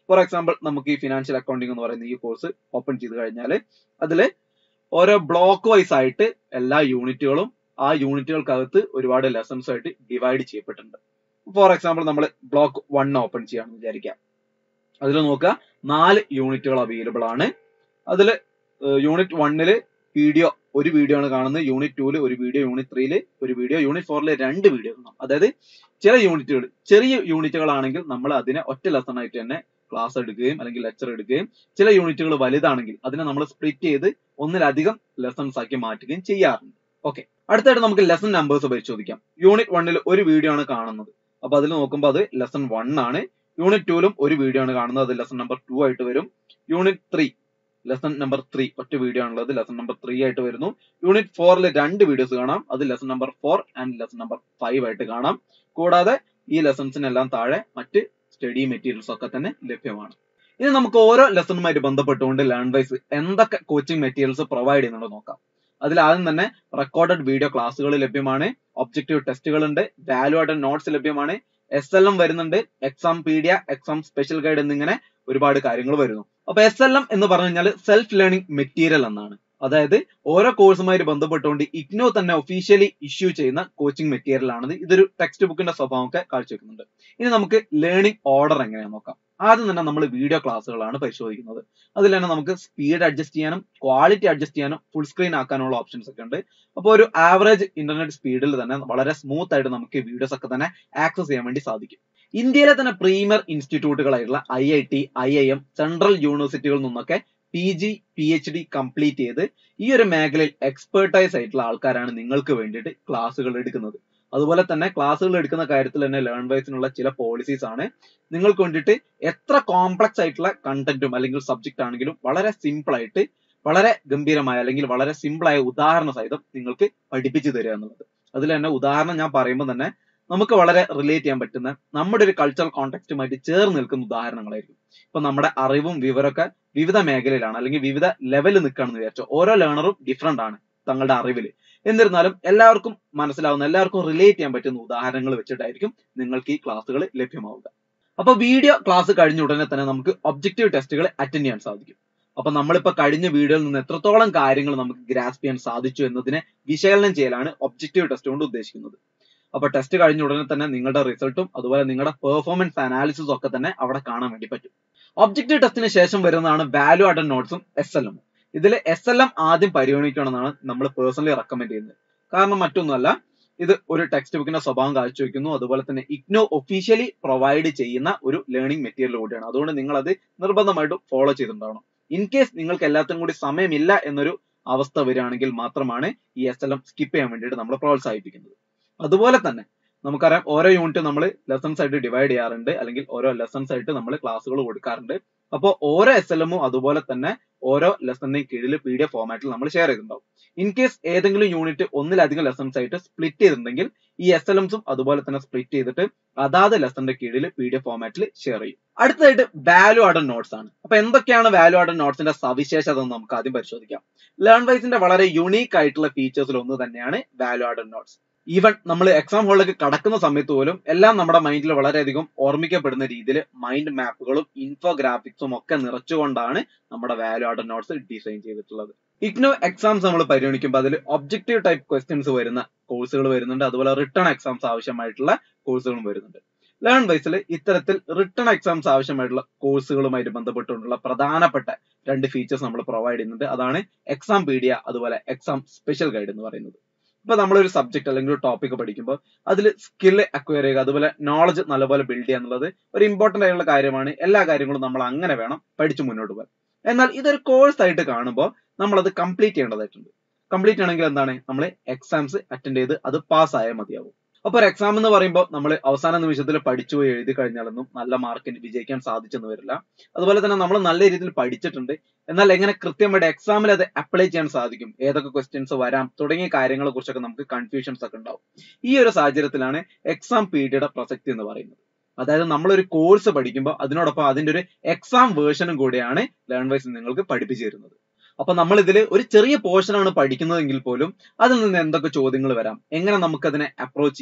ഫോർ എക്സാമ്പിൾ നമുക്ക് ഈ ഫിനാൻഷ്യൽ അക്കൗണ്ടിംഗ് എന്ന് പറയുന്ന ഈ കോഴ്സ് ഓപ്പൺ ചെയ്ത് കഴിഞ്ഞാൽ അതിൽ ഓരോ ബ്ലോക്ക് വൈസ് ആയിട്ട് എല്ലാ യൂണിറ്റുകളും ആ യൂണിറ്റുകൾക്കകത്ത് ഒരുപാട് ലെസൺസ് ആയിട്ട് ഡിവൈഡ് ചെയ്യപ്പെട്ടിട്ടുണ്ട്. ഫോർ എക്സാമ്പിൾ നമ്മൾ ബ്ലോക്ക് വൺ ഓപ്പൺ ചെയ്യാമെന്ന് വിചാരിക്കാം. അതിൽ നോക്കുക നാല് യൂണിറ്റുകൾ അവൈലബിൾ ആണ്. അതിൽ യൂണിറ്റ് വണ്ണില് വീഡിയോ ഒരു വീഡിയോ ആണ് കാണുന്നത്, യൂണിറ്റ് ടൂല് ഒരു വീഡിയോ, യൂണിറ്റ് ത്രീയില് ഒരു വീഡിയോ, യൂണിറ്റ് ഫോറില് രണ്ട് വീഡിയോ കാണാം. അതായത് ചില യൂണിറ്റുകൾ ചെറിയ യൂണിറ്റുകളാണെങ്കിൽ നമ്മൾ അതിനെ ഒറ്റ ലെസൺ ആയിട്ട് തന്നെ ക്ലാസ് എടുക്കുകയും അല്ലെങ്കിൽ ലെക്ചർ എടുക്കുകയും, ചില യൂണിറ്റുകൾ വലുതാണെങ്കിൽ അതിനെ നമ്മൾ സ്പ്ലിറ്റ് ചെയ്ത് ഒന്നിലധികം ലെസൺസ് ആക്കി മാറ്റുകയും ചെയ്യാറുണ്ട്. ഓക്കെ, അടുത്തായിട്ട് നമുക്ക് ലെസൺ നമ്പേഴ്സ് പരിശോധിക്കാം. യൂണിറ്റ് വണ്ണിൽ ഒരു വീഡിയോ ആണ് കാണുന്നത്, അപ്പൊ അതിൽ നോക്കുമ്പോൾ അത് ലെസൺ വൺ ആണ്. യൂണിറ്റ് ടൂലും ഒരു വീഡിയോ ആണ് കാണുന്നത്, അത് ലെസൺ നമ്പർ ടു ആയിട്ട് വരും. Unit three lesson number three ഒറ്റ വീഡിയോ ആണുള്ളത്, ലെസൺ നമ്പർ ത്രീ ആയിട്ട് വരുന്നു. യൂണിറ്റ് ഫോറിൽ രണ്ട് വീഡിയോസ് കാണാം, അത് lesson number four and lesson number five ആയിട്ട് കാണാം. കൂടാതെ ഈ ലെസൺസിനെല്ലാം താഴെ മറ്റ് സ്റ്റഡി മെറ്റീരിയൽസ് ഒക്കെ തന്നെ ലഭ്യമാണ്. ഇനി നമുക്ക് ഓരോ ലെസണുമായിട്ട് ബന്ധപ്പെട്ടുകൊണ്ട് ലേൺവൈസ് എന്തൊക്കെ കോച്ചിങ് മെറ്റീരിയൽസ് പ്രൊവൈഡ് ചെയ്യുന്നുണ്ട് നോക്കാം. അതിൽ ആദ്യം തന്നെ റെക്കോർഡഡ് വീഡിയോ ക്ലാസ്സുകൾ ലഭ്യമാണ്, ഒബ്ജക്റ്റീവ് ടെസ്റ്റുകൾ ഉണ്ട്, വാല്യൂ ആഡഡ് നോട്ട്സ് ലഭ്യമാണ്, എസ് എൽ എം വരുന്നുണ്ട്, Exampedia, exam special guide എന്നിങ്ങനെ ഒരുപാട് കാര്യങ്ങൾ വരുന്നു. അപ്പൊ എസ് എൽ എം എന്ന് പറഞ്ഞു കഴിഞ്ഞാൽ സെൽഫ് ലേണിംഗ് മെറ്റീരിയൽ എന്നാണ്. അതായത് ഓരോ കോഴ്സുമായി ബന്ധപ്പെട്ടുകൊണ്ട് ഇഗ്നോ തന്നെ ഒഫീഷ്യലി ഇഷ്യൂ ചെയ്യുന്ന കോച്ചിങ് മെറ്റീരിയൽ ആണിത്. ഇതൊരു ടെക്സ്റ്റ് ബുക്കിന്റെ സ്വഭാവമൊക്കെ കാഴ്ചവെക്കുന്നുണ്ട്. ഇനി നമുക്ക് ലേണിംഗ് ഓർഡർ എങ്ങനെയാണെന്ന് നോക്കാം. ആദ്യം തന്നെ നമ്മൾ വീഡിയോ ക്ലാസ്സുകളാണ് പരിശോധിക്കുന്നത്. അതിൽ തന്നെ നമുക്ക് സ്പീഡ് അഡ്ജസ്റ്റ് ചെയ്യാനും ക്വാളിറ്റി അഡ്ജസ്റ്റ് ചെയ്യാനും ഫുൾ സ്ക്രീൻ ആക്കാനുള്ള ഓപ്ഷൻസ് ഒക്കെ ഉണ്ട്. അപ്പോൾ ഒരു ആവറേജ് ഇന്റർനെറ്റ് സ്പീഡിൽ തന്നെ വളരെ സ്മൂത്ത് ആയിട്ട് നമുക്ക് വീഡിയോസ് ഒക്കെ തന്നെ ആക്സസ് ചെയ്യാൻ വേണ്ടി സാധിക്കും. ഇന്ത്യയിലെ തന്നെ പ്രീമിയർ ഇൻസ്റ്റിറ്റ്യൂട്ടുകളായിട്ടുള്ള I I T, I I M, central യൂണിവേഴ്സിറ്റികളിൽ നിന്നൊക്കെ P G P H D complete ചെയ്ത് ഈ ഒരു മേഖലയിൽ എക്സ്പേർട്ടൈസ് ആയിട്ടുള്ള ആൾക്കാരാണ് നിങ്ങൾക്ക് വേണ്ടിയിട്ട് ക്ലാസ്സുകൾ എടുക്കുന്നത്. അതുപോലെ തന്നെ ക്ലാസ്സുകൾ എടുക്കുന്ന കാര്യത്തിൽ തന്നെ ലേൺവൈസിനുള്ള ചില പോളിസീസ് ആണ്. നിങ്ങൾക്ക് വേണ്ടിയിട്ട് എത്ര കോംപ്ലക്സ് ആയിട്ടുള്ള കണ്ടന്റും അല്ലെങ്കിൽ സബ്ജക്ട് ആണെങ്കിലും വളരെ സിമ്പിൾ ആയിട്ട് വളരെ ഗംഭീരമായ അല്ലെങ്കിൽ വളരെ സിമ്പിൾ ആയ ഉദാഹരണ സഹിതം നിങ്ങൾക്ക് പഠിപ്പിച്ചു തരിക എന്നുള്ളത്. അതിൽ തന്നെ ഉദാഹരണം ഞാൻ പറയുമ്പോൾ തന്നെ നമുക്ക് വളരെ റിലേറ്റ് ചെയ്യാൻ പറ്റുന്ന നമ്മുടെ ഒരു കൾച്ചറൽ കോണ്ടെക്സ്റ്റുമായിട്ട് ചേർന്ന് നിൽക്കുന്ന ഉദാഹരണങ്ങളായിരിക്കും. ഇപ്പൊ നമ്മുടെ അറിവും വിവരമൊക്കെ വിവിധ മേഖലയിലാണ് അല്ലെങ്കിൽ വിവിധ ലെവലിൽ നിൽക്കുകയാണെന്ന് വിചാരിച്ചോ. ഓരോ ലേണറും ഡിഫറെന്റ് ആണ് തങ്ങളുടെ അറിവില്. എന്നിരുന്നാലും എല്ലാവർക്കും മനസ്സിലാവുന്ന, എല്ലാവർക്കും റിലേറ്റ് ചെയ്യാൻ പറ്റുന്ന ഉദാഹരണങ്ങൾ വെച്ചിട്ടായിരിക്കും നിങ്ങൾക്ക് ഈ ക്ലാസ്സുകൾ ലഭ്യമാവുക. അപ്പൊ വീഡിയോ ക്ലാസ് കഴിഞ്ഞ ഉടനെ തന്നെ നമുക്ക് ഒബ്ജക്റ്റീവ് ടെസ്റ്റുകൾ അറ്റൻഡ് ചെയ്യാൻ സാധിക്കും. അപ്പൊ നമ്മളിപ്പോ കഴിഞ്ഞ വീഡിയോയിൽ നിന്ന് എത്രത്തോളം കാര്യങ്ങൾ നമുക്ക് ഗ്രാസ്പ് ചെയ്യാൻ സാധിച്ചു എന്നതിനെ വിശകലനം ചെയ്യലാണ് ഒബ്ജക്റ്റീവ് ടെസ്റ്റ് കൊണ്ട് ഉദ്ദേശിക്കുന്നത്. അപ്പൊ ടെസ്റ്റ് കഴിഞ്ഞ ഉടനെ തന്നെ നിങ്ങളുടെ റിസൾട്ടും അതുപോലെ നിങ്ങളുടെ പെർഫോമൻസ് അനാലിസിസും ഒക്കെ തന്നെ അവിടെ കാണാൻ വേണ്ടി പറ്റും. ഒബ്ജക്റ്റീവ് ടെസ്റ്റിന് ശേഷം വരുന്നതാണ് വാല്യൂ ആഡഡ് നോട്ട്സും എസ് എൽ എമ്മും. ഇതിൽ എസ് എൽ എം ആദ്യം പരിഗണിക്കണമെന്നാണ് നമ്മൾ പേഴ്സണലി റെക്കമെൻഡ് ചെയ്യുന്നത്. കാരണം മറ്റൊന്നുമല്ല, ഇത് ഒരു ടെക്സ്റ്റ് ബുക്കിന്റെ സ്വഭാവം കാഴ്ചവെക്കുന്നു. അതുപോലെ തന്നെ ഇഗ്നോ ഒഫീഷ്യലി പ്രൊവൈഡ് ചെയ്യുന്ന ഒരു ലേണിംഗ് മെറ്റീരിയൽ കൂടിയാണ്. അതുകൊണ്ട് നിങ്ങൾ അത് നിർബന്ധമായിട്ടും ഫോളോ ചെയ്തിട്ടുണ്ടാവണം. ഇൻ കേസ് നിങ്ങൾക്ക് എല്ലാത്തിനും കൂടി സമയമില്ല എന്നൊരു അവസ്ഥ വരികയാണെങ്കിൽ മാത്രമാണ് ഈ എസ് എൽ എം സ്കിപ്പ് ചെയ്യാൻ വേണ്ടിയിട്ട് നമ്മൾ പ്രോത്സാഹിപ്പിക്കുന്നത്. അതുപോലെ തന്നെ നമുക്കറിയാം ഓരോ യൂണിറ്റ് നമ്മൾ ലെസൺസ് ആയിട്ട് ഡിവൈഡ് ചെയ്യാറുണ്ട്, അല്ലെങ്കിൽ ഓരോ ലെസൺസ് ആയിട്ട് നമ്മൾ ക്ലാസ്സുകൾ കൊടുക്കാറുണ്ട്. അപ്പോൾ ഓരോ എസ് എൽ എമ്മും അതുപോലെ തന്നെ ഓരോ ലെസണിന്റെയും കീഴിൽ പി ഡി എഫ് ഫോമാറ്റിൽ നമ്മൾ ഷെയർ ചെയ്തിട്ടുണ്ടാവും. ഇൻ കേസ് ഏതെങ്കിലും യൂണിറ്റ് ഒന്നിലധികം ലെസൺസ് ആയിട്ട് സ്പ്ലിറ്റ് ചെയ്തിട്ടുണ്ടെങ്കിൽ ഈ എസ് എൽ എംസും അതുപോലെ തന്നെ സ്പ്ലിറ്റ് ചെയ്തിട്ട് അതാത് ലെസണിന്റെ കീഴിൽ പി ഡി എഫ് ഫോമാറ്റിൽ ഷെയർ ചെയ്യും. അടുത്തതായിട്ട് വാല്യൂ ആഡഡ് നോട്ട്സ് ആണ്. അപ്പൊ എന്തൊക്കെയാണ് വാല്യൂ ആഡഡ് നോട്ട്സിന്റെ സവിശേഷത എന്ന് നമുക്ക് ആദ്യം പരിശോധിക്കാം. ലേൺവൈസിന്റെ വളരെ യുണീക്ക് ആയിട്ടുള്ള ഫീച്ചേഴ്സിൽ ഒന്ന് തന്നെയാണ് വാല്യൂ ആഡഡ് നോട്ട്സ്. ഈവൻ നമ്മൾ എക്സാം ഹോളിലേക്ക് കടക്കുന്ന സമയത്ത് പോലും എല്ലാം നമ്മുടെ മൈൻഡിൽ വളരെയധികം ഓർമ്മിക്കപ്പെടുന്ന രീതിയിൽ മൈൻഡ് മാപ്പുകളും ഇൻഫോഗ്രാഫിക്സും ഒക്കെ നിറച്ചുകൊണ്ടാണ് നമ്മുടെ വാല്യൂ ആഡഡ് നോട്ട്സ് ഡിസൈൻ ചെയ്തിട്ടുള്ളത്. ഇഗ്നോ എക്സാംസ് നമ്മൾ പരിഗണിക്കുമ്പോൾ അതിൽ ഒബ്ജക്റ്റീവ് ടൈപ്പ് ക്വസ്റ്റ്യൻസ് വരുന്ന കോഴ്സുകൾ വരുന്നുണ്ട്, അതുപോലെ റിട്ടേൺ എക്സാംസ് ആവശ്യമായിട്ടുള്ള കോഴ്സുകളും വരുന്നുണ്ട്. ലേൺവൈസിൽ ഇത്തരത്തിൽ റിട്ടേൺ എക്സാംസ് ആവശ്യമായിട്ടുള്ള കോഴ്സുകളുമായിട്ട് ബന്ധപ്പെട്ടുകൊണ്ടുള്ള പ്രധാനപ്പെട്ട രണ്ട് ഫീച്ചേഴ്സ് നമ്മൾ പ്രൊവൈഡ് ചെയ്യുന്നുണ്ട്. അതാണ് എക്സാം പീഡിയ അതുപോലെ എക്സാം സ്പെഷ്യൽ ഗൈഡ് എന്ന് പറയുന്നത്. ഇപ്പൊ നമ്മളൊരു സബ്ജക്ട് അല്ലെങ്കിൽ ഒരു ടോപ്പിക് പഠിക്കുമ്പോൾ അതിൽ സ്കില്ല് അക്വയർ ചെയ്യുക, അതുപോലെ നോളജ് നല്ലപോലെ ബിൽഡ് ചെയ്യുക എന്നുള്ളത് ഒരു ഇമ്പോർട്ടന്റ് ആയിട്ടുള്ള കാര്യമാണ്. എല്ലാ കാര്യങ്ങളും നമ്മൾ അങ്ങനെ വേണം പഠിച്ചു മുന്നോട്ട് പോകാൻ. എന്നാൽ ഇതൊരു കോഴ്സ് ആയിട്ട് കാണുമ്പോൾ നമ്മളത് കംപ്ലീറ്റ് ചെയ്യേണ്ടതായിട്ടുണ്ട്. കംപ്ലീറ്റ് ആണെങ്കിൽ എന്താണ്, നമ്മൾ എക്സാംസ് അറ്റൻഡ് ചെയ്ത് അത് പാസ് ആയാൽ മതിയാവും. അപ്പൊ ഒരു എക്സാം എന്ന് പറയുമ്പോൾ നമ്മൾ അവസാന നിമിഷത്തിൽ പഠിച്ചു പോയി എഴുതി കഴിഞ്ഞാലൊന്നും നല്ല മാർക്കിന് വിജയിക്കാൻ സാധിച്ചെന്ന് വരില്ല. അതുപോലെ തന്നെ നമ്മൾ നല്ല രീതിയിൽ പഠിച്ചിട്ടുണ്ട്, എന്നാൽ എങ്ങനെ കൃത്യമായിട്ട് എക്സാമിൽ അത് അപ്ലൈ ചെയ്യാൻ സാധിക്കും, ഏതൊക്കെ ക്വസ്റ്റ്യൻസ് വരാം തുടങ്ങിയ കാര്യങ്ങളെ കുറിച്ചൊക്കെ നമുക്ക് കൺഫ്യൂഷൻസ് ഒക്കെ ഉണ്ടാവും. ഈ ഒരു സാഹചര്യത്തിലാണ് എക്സാം പീഡിയയുടെ പ്രസക്തി എന്ന് പറയുന്നത്. അതായത് നമ്മളൊരു കോഴ്സ് പഠിക്കുമ്പോൾ അതിനോടൊപ്പം അതിന്റെ ഒരു എക്സാം വേർഷനും കൂടിയാണ് ലേൺവൈസ് നിങ്ങൾക്ക് പഠിപ്പിച്ചു തരുന്നത്. അപ്പൊ നമ്മൾ ഇതിൽ ഒരു ചെറിയ പോർഷൻ ആണ് പഠിക്കുന്നതെങ്കിൽ പോലും അതിൽ നിന്ന് എന്തൊക്കെ ചോദ്യങ്ങൾ വരാം, എങ്ങനെ നമുക്ക് അതിനെ അപ്രോച്ച് ചെയ്യാം,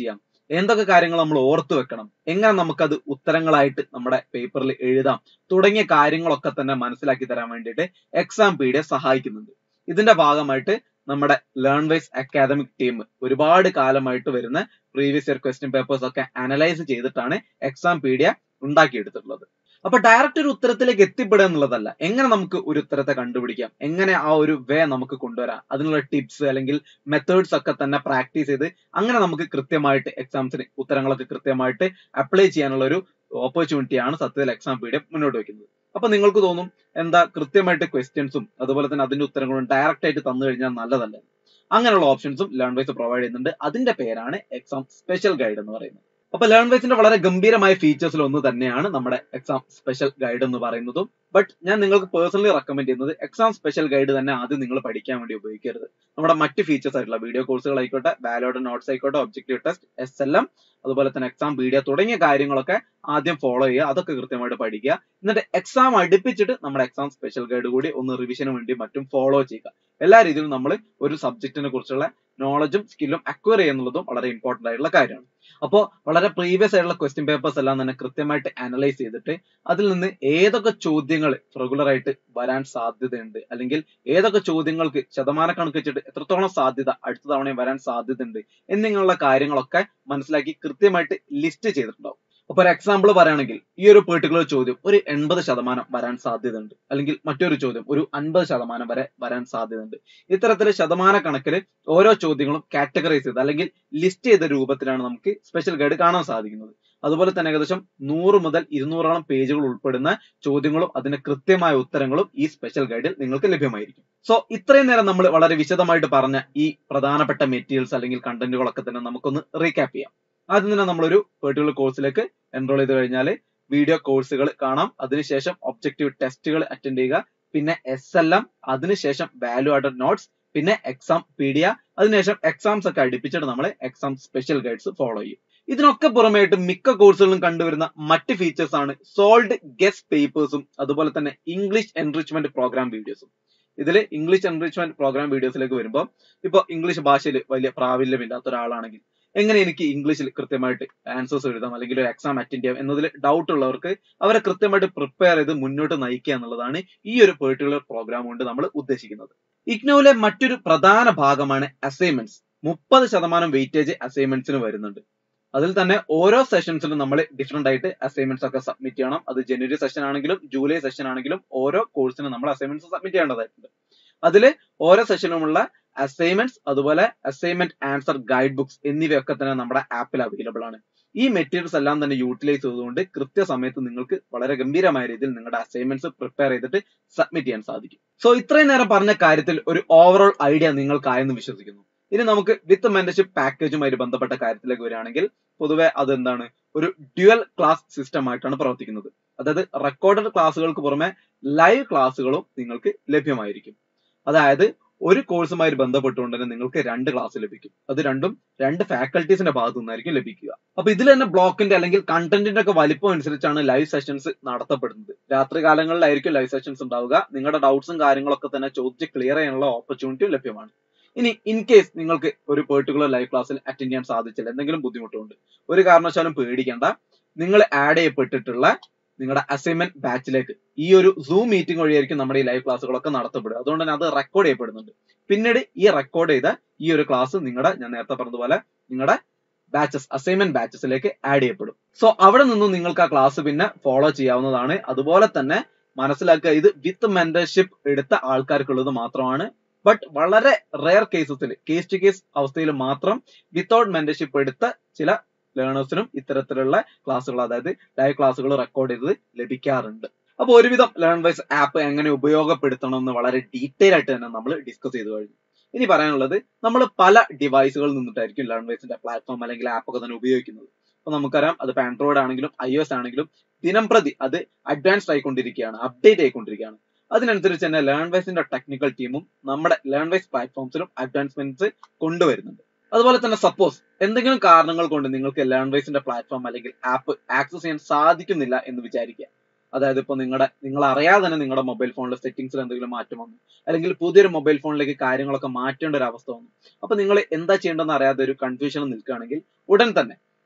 എന്തൊക്കെ കാര്യങ്ങൾ നമ്മൾ ഓർത്തു വെക്കണം, എങ്ങനെ നമുക്കത് ഉത്തരങ്ങളായിട്ട് നമ്മുടെ പേപ്പറിൽ എഴുതാം തുടങ്ങിയ കാര്യങ്ങളൊക്കെ തന്നെ മനസ്സിലാക്കി തരാൻ വേണ്ടിയിട്ട് എക്സാം പീഡിയ സഹായിക്കുന്നുണ്ട്. ഇതിന്റെ ഭാഗമായിട്ട് നമ്മുടെ ലേൺവൈസ് അക്കാദമിക് ടീം ഒരുപാട് കാലമായിട്ട് വരുന്ന പ്രീവിയസ് ഇയർ ക്വസ്റ്റ്യൻ പേപ്പേഴ്സ് ഒക്കെ അനലൈസ് ചെയ്തിട്ടാണ് എക്സാം പീഡിയ ഉണ്ടാക്കിയെടുത്തിട്ടുള്ളത്. അപ്പൊ ഡയറക്റ്റ് ഒരു ഉത്തരത്തിലേക്ക് എത്തിപ്പെടുക എന്നുള്ളതല്ല, എങ്ങനെ നമുക്ക് ഒരു ഉത്തരത്തെ കണ്ടുപിടിക്കാം, എങ്ങനെ ആ ഒരു വേ നമുക്ക് കൊണ്ടുവരാം, അതിനുള്ള ടിപ്സ് അല്ലെങ്കിൽ മെത്തേഡ്സ് ഒക്കെ തന്നെ പ്രാക്ടീസ് ചെയ്ത് അങ്ങനെ നമുക്ക് കൃത്യമായിട്ട് എക്സാംസിന് ഉത്തരങ്ങളൊക്കെ കൃത്യമായിട്ട് അപ്ലൈ ചെയ്യാനുള്ള ഒരു ഓപ്പർച്യൂണിറ്റിയാണ് സത്യത്തിൽ എക്സാം പീഡിയ മുന്നോട്ട് വെക്കുന്നത്. അപ്പൊ നിങ്ങൾക്ക് തോന്നും എന്താ കൃത്യമായിട്ട് ക്വസ്റ്റ്യൻസും അതുപോലെ തന്നെ അതിന്റെ ഉത്തരങ്ങളും ഡയറക്റ്റ് ആയിട്ട് തന്നു കഴിഞ്ഞാൽ നല്ലതല്ലേ. അങ്ങനെയുള്ള ഓപ്ഷൻസും ലേൺവൈസ് പ്രൊവൈഡ് ചെയ്യുന്നുണ്ട്. അതിന്റെ പേരാണ് എക്സാം സ്പെഷ്യൽ ഗൈഡ് എന്ന് പറയുന്നത്. അപ്പൊ ലേൺവൈസിന്റെ വളരെ ഗംഭീരമായ ഫീച്ചേഴ്സിൽ ഒന്ന് തന്നെയാണ് നമ്മുടെ എക്സാം സ്പെഷ്യൽ ഗൈഡ് എന്ന് പറയുന്നതും. ബട്ട് ഞാൻ നിങ്ങൾക്ക് പേഴ്സണലി റെക്കമെൻഡ് ചെയ്യുന്നത് എക്സാം സ്പെഷ്യൽ ഗൈഡ് തന്നെ ആദ്യം നിങ്ങൾ പഠിക്കാൻ വേണ്ടി ഉപയോഗിക്കരുത്. നമ്മുടെ മറ്റ് ഫീച്ചേഴ്സ് ആയിട്ടുള്ള വീഡിയോ കോഴ്സുകൾ ആയിക്കോട്ടെ, വാലോഡ് നോട്ട്സ് ആയിക്കോട്ടെ, objective test, S L M, അതുപോലെ തന്നെ എക്സാം പീഡിയ തുടങ്ങിയ കാര്യങ്ങളൊക്കെ ആദ്യം ഫോളോ ചെയ്യുക, അതൊക്കെ കൃത്യമായിട്ട് പഠിക്കുക. എന്നിട്ട് എക്സാം അടുപ്പിച്ചിട്ട് നമ്മുടെ എക്സാം സ്പെഷ്യൽ ഗൈഡ് കൂടി ഒന്ന് റിവിഷന് വേണ്ടി മറ്റും ഫോളോ ചെയ്യുക. എല്ലാ രീതിയിലും നമ്മൾ ഒരു സബ്ജക്റ്റിനെ കുറിച്ചുള്ള നോളജും സ്കില്ലും അക്വയർ ചെയ്യുന്നുള്ളതും വളരെ ഇമ്പോർട്ടന്റ് ആയിട്ടുള്ള കാര്യമാണ്. അപ്പോൾ വളരെ പ്രീവിയസ് ആയിട്ടുള്ള ക്വസ്റ്റ്യൻ പേപ്പേഴ്സ് എല്ലാം തന്നെ കൃത്യമായിട്ട് അനലൈസ് ചെയ്തിട്ട് അതിൽ നിന്ന് ഏതൊക്കെ ചോദ്യങ്ങൾ റെഗുലർ ആയിട്ട് വരാൻ സാധ്യതയുണ്ട്, അല്ലെങ്കിൽ ഏതൊക്കെ ചോദ്യങ്ങൾക്ക് ശതമാനക്കണക്ക് വെച്ചിട്ട് എത്രത്തോളം സാധ്യത അടുത്ത തവണയും വരാൻ സാധ്യതയുണ്ട് എന്നിങ്ങനെയുള്ള കാര്യങ്ങളൊക്കെ മനസ്സിലാക്കി കൃത്യമായിട്ട് ലിസ്റ്റ് ചെയ്തിട്ടുണ്ടാവും. അപ്പൊ ഒരു എക്സാമ്പിൾ പറയുകയാണെങ്കിൽ ഈ ഒരു പെർട്ടിക്കുലർ ചോദ്യം ഒരു എൺപത് ശതമാനം വരാൻ സാധ്യതയുണ്ട്, അല്ലെങ്കിൽ മറ്റൊരു ചോദ്യം ഒരു അൻപത് ശതമാനം വരെ വരാൻ സാധ്യതയുണ്ട്. ഇത്തരത്തില് ശതമാന കണക്കില് ഓരോ ചോദ്യങ്ങളും കാറ്റഗറൈസ് ചെയ്ത് അല്ലെങ്കിൽ ലിസ്റ്റ് ചെയ്ത രൂപത്തിലാണ് നമുക്ക് സ്പെഷ്യൽ ഗൈഡ് കാണാൻ സാധിക്കുന്നത്. അതുപോലെ തന്നെ ഏകദേശം നൂറ് മുതൽ ഇരുന്നൂറോളം പേജുകൾ ഉൾപ്പെടുന്ന ചോദ്യങ്ങളും അതിന്റെ കൃത്യമായ ഉത്തരങ്ങളും ഈ സ്പെഷ്യൽ ഗൈഡിൽ നിങ്ങൾക്ക് ലഭ്യമായിരിക്കും. സോ ഇത്രയും നേരം നമ്മൾ വളരെ വിശദമായിട്ട് പറഞ്ഞ ഈ പ്രധാനപ്പെട്ട മെറ്റീരിയൽസ് അല്ലെങ്കിൽ കണ്ടന്റുകളൊക്കെ തന്നെ നമുക്കൊന്ന് റീക്യാപ്പ് ചെയ്യാം. ആദ്യം തന്നെ നമ്മളൊരു പെർട്ടിക്കുലർ കോഴ്സിലേക്ക് എൻറോൾ ചെയ്ത് കഴിഞ്ഞാൽ വീഡിയോ കോഴ്സുകൾ കാണാം, അതിനുശേഷം ഒബ്ജക്റ്റീവ് ടെസ്റ്റുകൾ അറ്റൻഡ് ചെയ്യുക, പിന്നെ എസ് എൽ എം, അതിനുശേഷം വാല്യൂ ആഡഡ് നോട്ട്സ്, പിന്നെ എക്സാം പീഡിയ, അതിനുശേഷം എക്സാംസ് ഒക്കെ അടുപ്പിച്ചിട്ട് നമ്മൾ എക്സാം സ്പെഷ്യൽ ഗൈഡ്സ് ഫോളോ ചെയ്യും. ഇതിനൊക്കെ പുറമെയായിട്ട് മിക്ക കോഴ്സുകളിലും കണ്ടുവരുന്ന മറ്റ് ഫീച്ചേഴ്സ് ആണ് സോൾവ്ഡ് ഗസ്റ്റ് പേപ്പേഴ്സും അതുപോലെ തന്നെ ഇംഗ്ലീഷ് എൻറിച്ച്മെന്റ് പ്രോഗ്രാം വീഡിയോസും. ഇതിൽ ഇംഗ്ലീഷ് എൻറിച്ച്മെന്റ് പ്രോഗ്രാം വീഡിയോസിലേക്ക് വരുമ്പോൾ ഇപ്പോൾ ഇംഗ്ലീഷ് ഭാഷയിൽ വലിയ പ്രാവീണ്യമില്ലാത്ത ഒരാളാണെങ്കിൽ എങ്ങനെ എനിക്ക് ഇംഗ്ലീഷിൽ കൃത്യമായിട്ട് ആൻസേഴ്സ് എഴുതാം അല്ലെങ്കിൽ ഒരു എക്സാം അറ്റൻഡ് ചെയ്യാം എന്നതിൽ ഡൗട്ട് ഉള്ളവർക്ക് അവരെ കൃത്യമായിട്ട് പ്രിപ്പയർ ചെയ്ത് മുന്നോട്ട് നയിക്കുക എന്നുള്ളതാണ് ഈ ഒരു പെർട്ടിക്കുലർ പ്രോഗ്രാം കൊണ്ട് നമ്മൾ ഉദ്ദേശിക്കുന്നത്. ഇഗ്നോയിലെ മറ്റൊരു പ്രധാന ഭാഗമാണ് അസൈൻമെന്റ്സ്. മുപ്പത് ശതമാനം വെയിറ്റേജ് അസൈൻമെന്റ്സിന് വരുന്നുണ്ട്. അതിൽ തന്നെ ഓരോ സെഷൻസിലും നമ്മൾ ഡിഫറെന്റ് ആയിട്ട് അസൈൻമെന്റ്സ് ഒക്കെ സബ്മിറ്റ് ചെയ്യണം. അത് ജനുവരി സെഷൻ ആണെങ്കിലും ജൂലൈ സെഷൻ ആണെങ്കിലും ഓരോ കോഴ്സിനും നമ്മൾ അസൈൻമെന്റ്സ് സബ്മിറ്റ് ചെയ്യേണ്ടതായിട്ടുണ്ട്. അതിൽ ഓരോ സെഷനുമുള്ള അസൈൻമെന്റ്സ് അതുപോലെ അസൈൻമെന്റ് ആൻസർ ഗൈഡ് ബുക്സ് എന്നിവയൊക്കെ തന്നെ നമ്മുടെ ആപ്പിൽ അവൈലബിൾ ആണ്. ഈ മെറ്റീരിയൽസ് എല്ലാം തന്നെ യൂട്ടിലൈസ് ചെയ്തുകൊണ്ട് കൃത്യസമയത്ത് നിങ്ങൾക്ക് വളരെ ഗംഭീരമായ രീതിയിൽ നിങ്ങളുടെ അസൈൻമെന്റ്സ് പ്രിപ്പയർ ചെയ്തിട്ട് സബ്മിറ്റ് ചെയ്യാൻ സാധിക്കും. സോ ഇത്രയും നേരം പറഞ്ഞ കാര്യത്തിൽ ഒരു ഓവറോൾ ഐഡിയ നിങ്ങൾക്കായെന്ന് വിശ്വസിക്കുന്നു. ഇനി നമുക്ക് വിത്ത് മെന്റർഷിപ്പ് പാക്കേജുമായിട്ട് ബന്ധപ്പെട്ട കാര്യത്തിലേക്ക് വരികയാണെങ്കിൽ പൊതുവെ അതെന്താണ്, ഒരു ഡ്യുവൽ ക്ലാസ് സിസ്റ്റം ആയിട്ടാണ് പ്രവർത്തിക്കുന്നത്. അതായത് റെക്കോർഡഡ് ക്ലാസ്സുകൾക്ക് പുറമെ ലൈവ് ക്ലാസ്സുകളും നിങ്ങൾക്ക് ലഭ്യമായിരിക്കും. അതായത് ഒരു കോഴ്സുമായി ബന്ധപ്പെട്ടുകൊണ്ട് തന്നെ നിങ്ങൾക്ക് രണ്ട് ക്ലാസ് ലഭിക്കും. അത് രണ്ടും രണ്ട് ഫാക്കൽറ്റീസിന്റെ ഭാഗത്തു നിന്നായിരിക്കും ലഭിക്കുക. അപ്പൊ ഇതിൽ തന്നെ ബ്ലോക്കിന്റെ അല്ലെങ്കിൽ കണ്ടന്റിന്റെ ഒക്കെ വലിപ്പം അനുസരിച്ചാണ് ലൈവ് സെഷൻസ് നടത്തപ്പെടുന്നത്. രാത്രി കാലങ്ങളിലായിരിക്കും ലൈവ് സെഷൻസ് ഉണ്ടാവുക. നിങ്ങളുടെ ഡൗട്ട്സും കാര്യങ്ങളൊക്കെ തന്നെ ചോദിച്ച് ക്ലിയർ ചെയ്യാനുള്ള ഓപ്പർച്യൂണിറ്റിയും ലഭ്യമാണ്. ഇനി ഇൻ കേസ് നിങ്ങൾക്ക് ഒരു പെർട്ടിക്കുലർ ലൈവ് ക്ലാസ്സിൽ അറ്റൻഡ് ചെയ്യാൻ സാധിച്ചില്ല, എന്തെങ്കിലും ബുദ്ധിമുട്ടുണ്ട്, ഒരു കാരണവശാലും പേടിക്കേണ്ട. നിങ്ങൾ ആഡ് ചെയ്യപ്പെട്ടിട്ടുള്ള നിങ്ങളുടെ അസൈൻമെന്റ് ബാച്ചിലേക്ക് ഈ ഒരു സൂം മീറ്റിംഗ് വഴിയായിരിക്കും നമ്മുടെ ഈ ലൈവ് ക്ലാസ്സുകളൊക്കെ നടത്തപ്പെടുക. അതുകൊണ്ട് തന്നെ അത് റെക്കോർഡ് ചെയ്യപ്പെടുന്നുണ്ട്. പിന്നീട് ഈ റെക്കോർഡ് ചെയ്ത ഈ ഒരു ക്ലാസ് നിങ്ങളുടെ, ഞാൻ നേരത്തെ പറഞ്ഞതുപോലെ നിങ്ങളുടെ ബാച്ചസ് അസൈൻമെന്റ് ബാച്ചസിലേക്ക് ആഡ് ചെയ്യപ്പെടും. സോ അവിടെ നിന്നും നിങ്ങൾക്ക് ആ ക്ലാസ് പിന്നെ ഫോളോ ചെയ്യാവുന്നതാണ്. അതുപോലെ തന്നെ മനസ്സിലാക്കുക, ഇത് വിത്ത് മെന്റർഷിപ്പ് എടുത്ത ആൾക്കാർക്കുള്ളത് മാത്രമാണ്. ബട്ട് വളരെ റെയർ കേസസിൽ, കേസ് ടു കേസ് അവസ്ഥയിൽ മാത്രം വിത്തൗട്ട് മെന്റർഷിപ്പ് എടുത്ത ചില ലേണേഴ്സിനും ഇത്തരത്തിലുള്ള ക്ലാസ്സുകൾ, അതായത് ലൈവ് ക്ലാസ്സുകൾ റെക്കോർഡ് ചെയ്തത് ലഭിക്കാറുണ്ട്. അപ്പൊ ഒരുവിധം ലേൺവൈസ് ആപ്പ് എങ്ങനെ ഉപയോഗപ്പെടുത്തണം എന്ന് വളരെ ഡീറ്റെയിൽ ആയിട്ട് തന്നെ നമ്മൾ ഡിസ്കസ് ചെയ്തു കഴിഞ്ഞു. ഇനി പറയാനുള്ളത്, നമ്മൾ പല ഡിവൈസുകളിൽ നിന്നിട്ടായിരിക്കും ലേൺവൈസിന്റെ പ്ലാറ്റ്ഫോം അല്ലെങ്കിൽ ആപ്പ് ഒക്കെ തന്നെ ഉപയോഗിക്കുന്നത്. അപ്പൊ നമുക്കറിയാം, അത് ആൻഡ്രോയിഡ് ആണെങ്കിലും ഐ ഒ എസ് ആണെങ്കിലും ദിനം പ്രതി അത് അഡ്വാൻസ്ഡ് ആയിക്കൊണ്ടിരിക്കുകയാണ്, അപ്ഡേറ്റ് ആയിക്കൊണ്ടിരിക്കുകയാണ്. അതിനനുസരിച്ച് തന്നെ ലേൺവൈസിന്റെ ടെക്നിക്കൽ ടീമും നമ്മുടെ ലേൺവൈസ് പ്ലാറ്റ്ഫോംസിലും അഡ്വാൻസ്മെന്റ്സ് കൊണ്ടുവരുന്നുണ്ട്. അതുപോലെ തന്നെ സപ്പോസ് എന്തെങ്കിലും കാരണങ്ങൾ കൊണ്ട് നിങ്ങൾക്ക് ലേൺവൈസിന്റെ പ്ലാറ്റ്ഫോം അല്ലെങ്കിൽ ആപ്പ് ആക്സസ് ചെയ്യാൻ സാധിക്കുന്നില്ല എന്ന് വിചാരിക്കുക. അതായത് ഇപ്പോൾ നിങ്ങളുടെ നിങ്ങൾ അറിയാതെ തന്നെ നിങ്ങളുടെ മൊബൈൽ ഫോണിലെ സെറ്റിംഗ്സിൽ എന്തെങ്കിലും മാറ്റം വന്നു, അല്ലെങ്കിൽ പുതിയൊരു മൊബൈൽ ഫോണിലേക്ക് കാര്യങ്ങളൊക്കെ മാറ്റേണ്ട ഒരു അവസ്ഥ വന്നു. അപ്പൊ നിങ്ങൾ എന്താ ചെയ്യേണ്ടതെന്ന് അറിയാതെ ഒരു കൺഫ്യൂഷനിൽ നിൽക്കുകയാണെങ്കിൽ ഉടൻ തന്നെ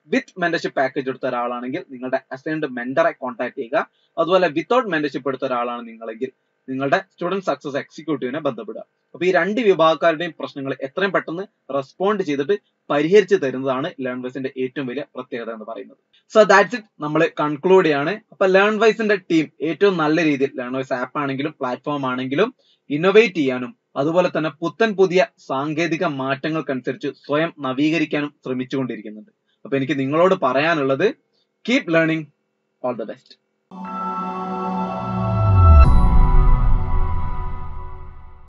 വിത്ത് മെന്റർഷിപ്പ് പാക്കേജ് എടുത്ത ഒരാളാണെങ്കിൽ നിങ്ങളുടെ അസൈൻഡ് മെന്ററെ കോൺടാക്ട് ചെയ്യുക. അതുപോലെ വിത്തൗട്ട് മെന്റർഷിപ്പ് എടുത്ത ഒരാളാണ് നിങ്ങളെങ്കിൽ നിങ്ങളുടെ സ്റ്റുഡന്റ് സക്സസ് എക്സിക്യൂട്ടീവിനെ ബന്ധപ്പെടുക. അപ്പൊ ഈ രണ്ട് വിഭാഗക്കാരുടെയും പ്രശ്നങ്ങൾ എത്രയും പെട്ടെന്ന് റെസ്പോണ്ട് ചെയ്തിട്ട് പരിഹരിച്ചു തരുന്നതാണ് ലേൺവൈസിന്റെ ഏറ്റവും വലിയ പ്രത്യേകത എന്ന് പറയുന്നത്. സോ ദാറ്റ്സ് ഇറ്റ്, നമ്മൾ കൺക്ലൂഡ് ചെയ്യാണ്. അപ്പൊ ലേൺവൈസിന്റെ ടീം ഏറ്റവും നല്ല രീതിയിൽ ലേൺവൈസ് ആപ്പ് ആണെങ്കിലും പ്ലാറ്റ്ഫോം ആണെങ്കിലും ഇന്നോവേറ്റ് ചെയ്യാനും അതുപോലെ തന്നെ പുത്തൻ പുതിയ സാങ്കേതിക മാറ്റങ്ങൾക്കനുസരിച്ച് സ്വയം നവീകരിക്കാനും ശ്രമിച്ചുകൊണ്ടിരിക്കുന്നുണ്ട്. അപ്പൊ എനിക്ക് നിങ്ങളോട് പറയാനുള്ളത്, keep learning, all the best.